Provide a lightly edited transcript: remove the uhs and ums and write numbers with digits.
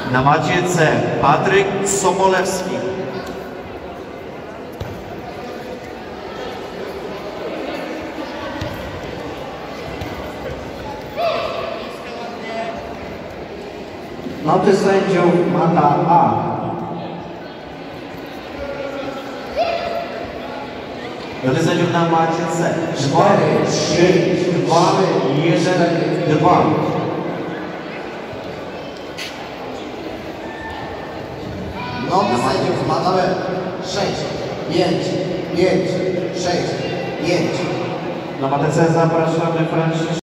Na macie C Patryk Sobolewski. Noty sędziów mata A. Noty sędziów na macie C 4, 3, 2, 1, 2. Noty sędziów mata B 6, 5, 5, 6, 5. Na matę C zapraszamy Franciszka.